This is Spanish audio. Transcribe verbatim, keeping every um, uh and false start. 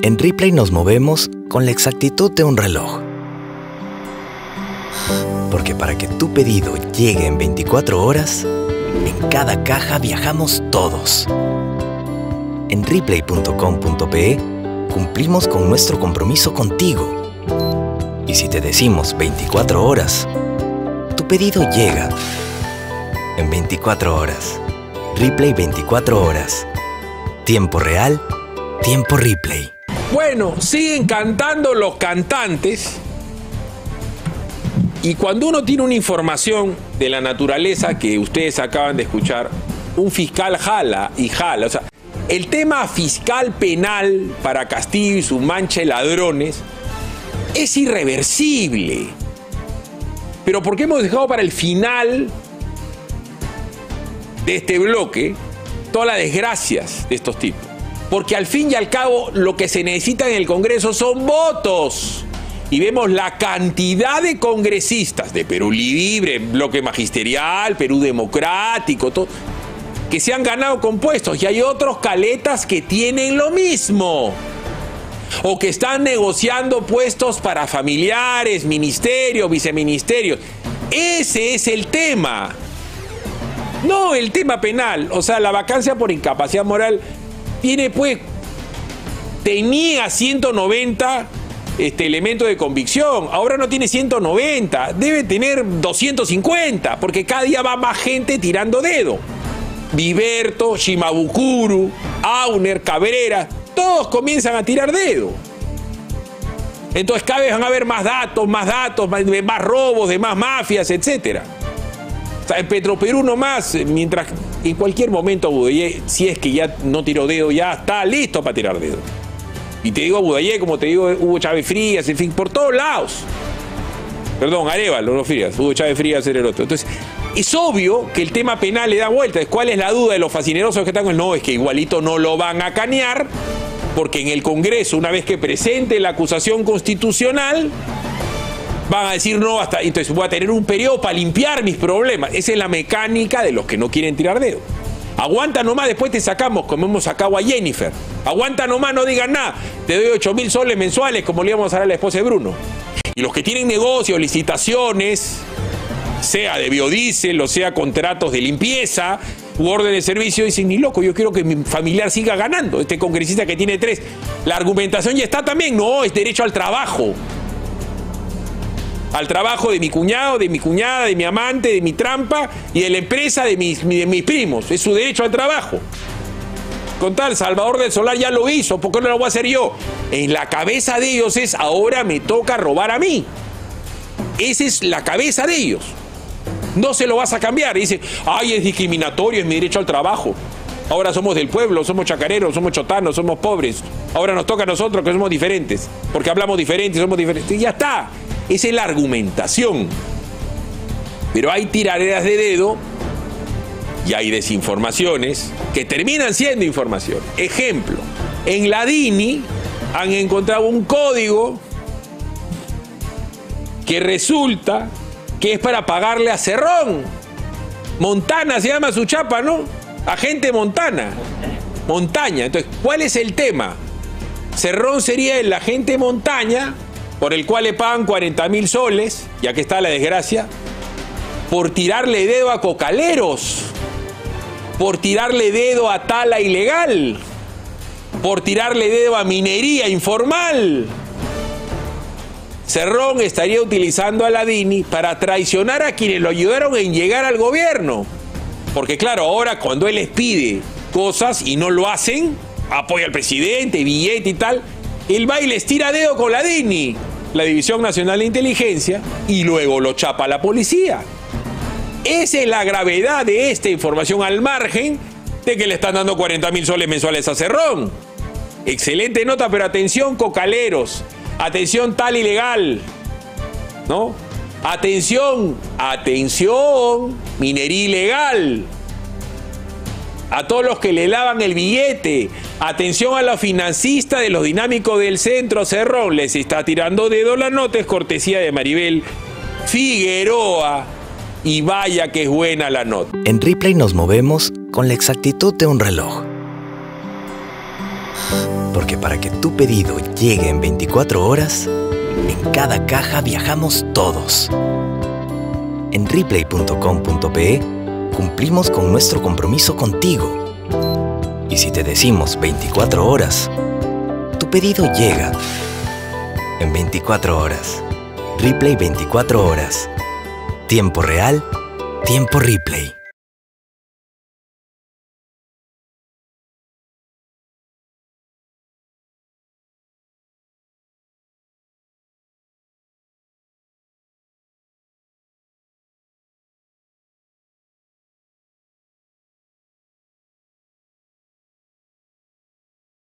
En Ripley nos movemos con la exactitud de un reloj. Porque para que tu pedido llegue en veinticuatro horas, en cada caja viajamos todos. En ripley punto com punto pe cumplimos con nuestro compromiso contigo. Y si te decimos veinticuatro horas, tu pedido llega en veinticuatro horas. Ripley veinticuatro horas. Tiempo real, tiempo Ripley. Bueno, siguen cantando los cantantes. Y cuando uno tiene una información de la naturaleza que ustedes acaban de escuchar, un fiscal jala y jala. O sea, el tema fiscal penal para Castillo y su mancha de ladrones es irreversible. Pero ¿por qué hemos dejado para el final de este bloque todas las desgracias de estos tipos? Porque al fin y al cabo lo que se necesita en el Congreso son votos. Y vemos la cantidad de congresistas de Perú Libre, Bloque Magisterial, Perú Democrático, todo, que se han ganado con puestos. Y hay otros caletas que tienen lo mismo. O que están negociando puestos para familiares, ministerios, viceministerios. Ese es el tema. No el tema penal. O sea, la vacancia por incapacidad moral tiene, pues, tenía ciento noventa este, elementos de convicción. Ahora no tiene ciento noventa. Debe tener doscientos cincuenta, porque cada día va más gente tirando dedo. Viverto, Shimabukuro, Auner, Cabrera, todos comienzan a tirar dedo. Entonces cada vez van a haber más datos, más datos, más, de más robos, de más mafias, etcétera. O sea, en Petroperú nomás, mientras en cualquier momento Budayé, si es que ya no tiró dedo, ya está listo para tirar dedo. Y te digo Budayé, como te digo Hugo Chávez Frías, en fin, por todos lados. Perdón, Arévalo, no Frías, Hugo Chávez Frías era el otro. Entonces, es obvio que el tema penal le da vueltas. ¿Cuál es la duda de los fascinerosos que están con? No, es que igualito no lo van a canear, porque en el Congreso, una vez que presente la acusación constitucional, van a decir no, hasta entonces voy a tener un periodo para limpiar mis problemas. Esa es la mecánica de los que no quieren tirar dedo. Aguanta nomás, después te sacamos, como hemos sacado a Jennifer. Aguanta nomás, no digan nada. Te doy ocho mil soles mensuales, como le íbamos a dar a la esposa de Bruno. Y los que tienen negocios, licitaciones, sea de biodiesel, o sea contratos de limpieza u orden de servicio, dicen, ni loco, yo quiero que mi familiar siga ganando. Este congresista que tiene tres, la argumentación ya está también, no, es derecho al trabajo. Al trabajo de mi cuñado, de mi cuñada, de mi amante, de mi trampa y de la empresa de mis, de mis primos. Es su derecho al trabajo. Con tal, Salvador del Solar ya lo hizo, ¿por qué no lo voy a hacer yo? En la cabeza de ellos es, ahora me toca robar a mí. Esa es la cabeza de ellos. No se lo vas a cambiar. Dice, ay, es discriminatorio, es mi derecho al trabajo. Ahora somos del pueblo, somos chacareros, somos chotanos, somos pobres. Ahora nos toca a nosotros que somos diferentes, porque hablamos diferente, somos diferentes. Y ya está. Esa es la argumentación. Pero hay tiraderas de dedo y hay desinformaciones que terminan siendo información. Ejemplo, en la DINI han encontrado un código que resulta que es para pagarle a Cerrón. Montana se llama su chapa, ¿no? Agente Montana. Montaña. Entonces, ¿cuál es el tema? Cerrón sería el agente Montaña, por el cual le pagan cuarenta mil soles, y aquí está la desgracia, por tirarle dedo a cocaleros, por tirarle dedo a tala ilegal, por tirarle dedo a minería informal. Cerrón estaría utilizando a la DINI para traicionar a quienes lo ayudaron en llegar al gobierno. Porque claro, ahora cuando él les pide cosas y no lo hacen, apoya al presidente, billete y tal, él va y les tira dedo con la DINI, la División Nacional de Inteligencia, y luego lo chapa a la policía. Esa es la gravedad de esta información, al margen de que le están dando cuarenta mil soles mensuales a Cerrón. Excelente nota, pero atención, cocaleros. Atención, tal ilegal, ¿no? Atención, atención, minería ilegal. A todos los que le lavan el billete. Atención a los financistas de los dinámicos del centro. Cerrón les está tirando dedo. La nota es cortesía de Maribel Figueroa. Y vaya que es buena la nota. En Ripley nos movemos con la exactitud de un reloj. Porque para que tu pedido llegue en veinticuatro horas, en cada caja viajamos todos. En Replay punto com punto pe cumplimos con nuestro compromiso contigo. Y si te decimos veinticuatro horas, tu pedido llega en veinticuatro horas. Replay veinticuatro horas. Tiempo real, tiempo Replay.